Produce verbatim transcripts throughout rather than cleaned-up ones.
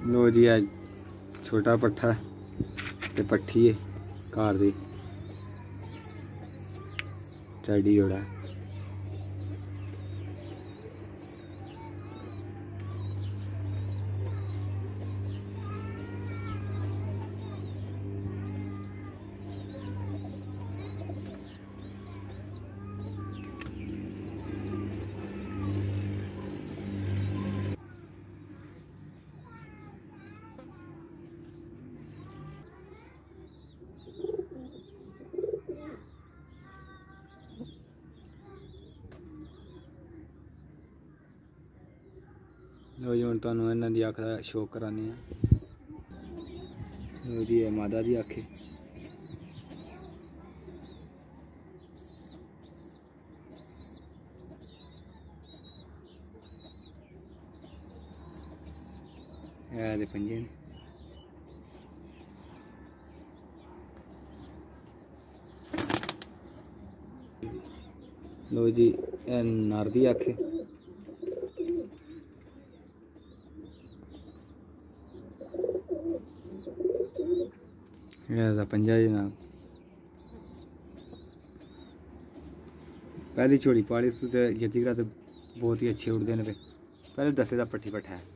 लो जी अज छोटा पट्ठा ते पट्ठी है घर दी टैडी जोड़ा। लो जी हूँ तुहानू इन्हां दी अख दा शो कराने हैं। लो जी है मादा दी अख है दे पंजे न। लो जी ए नर दी अख पंजा जनाब। पहली झोड़ी पाली तो जच्ची करा तो बहुत ही अच्छे उड़ते हैं पे। पहले दसे का पट्ठी पट्ठा है।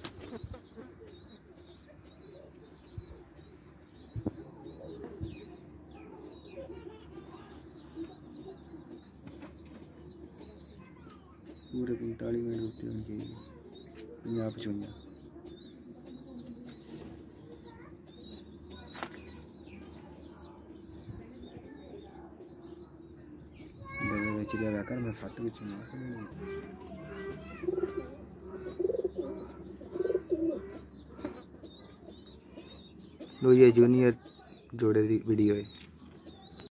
पूरे पैंताली मिनट उड़ते होने चाहिए पंजाह पचवंजा। लिया कर मैं सट भी लो ये जूनियर जोड़े की वीडियो है।